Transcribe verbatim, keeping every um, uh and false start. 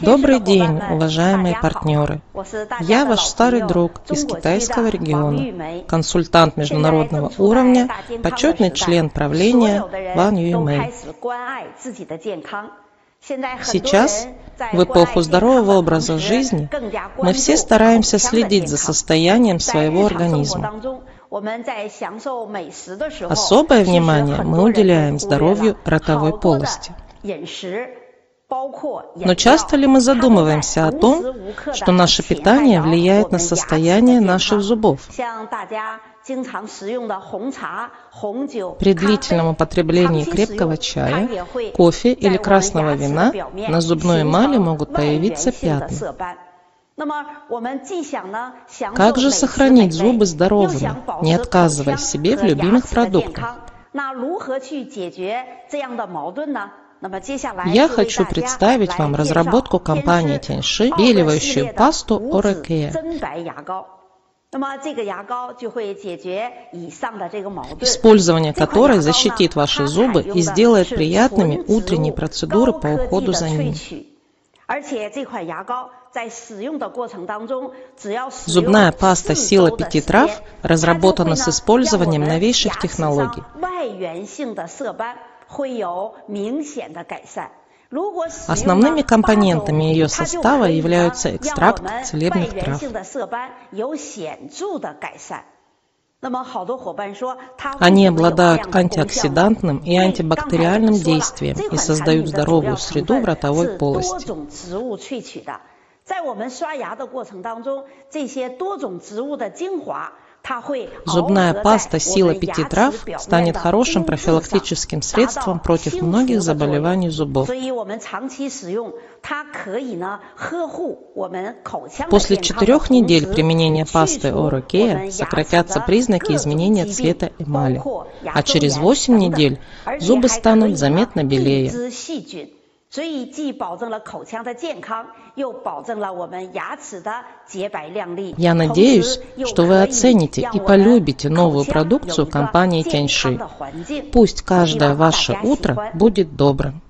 Добрый день, уважаемые партнеры! Я ваш старый друг из китайского региона, консультант международного уровня, почетный член правления Ван Юймэй. Сейчас, в эпоху здорового образа жизни, мы все стараемся следить за состоянием своего организма. Особое внимание мы уделяем здоровью ротовой полости. Но часто ли мы задумываемся о том, что наше питание влияет на состояние наших зубов? При длительном употреблении крепкого чая, кофе или красного вина на зубной эмали могут появиться пятна. Как же сохранить зубы здоровыми, не отказывая себе в любимых продуктах? Я хочу представить вам разработку компании Тяньши, отбеливающую пасту Oral Care. Использование которой защитит ваши зубы и сделает приятными утренние процедуры по уходу за ними. Зубная паста «Сила пяти трав» разработана с использованием новейших технологий. Основными компонентами ее состава являются экстракт целебных трав. Они обладают антиоксидантным и антибактериальным действием и создают здоровую среду в ротовой полости. Зубная паста «Сила пяти трав» станет хорошим профилактическим средством против многих заболеваний зубов. После четырех недель применения пасты Oral Care сократятся признаки изменения цвета эмали, а через восемь недель зубы станут заметно белее. Я надеюсь, что вы оцените и полюбите новую продукцию компании Тяньши. Пусть каждое ваше утро будет добрым.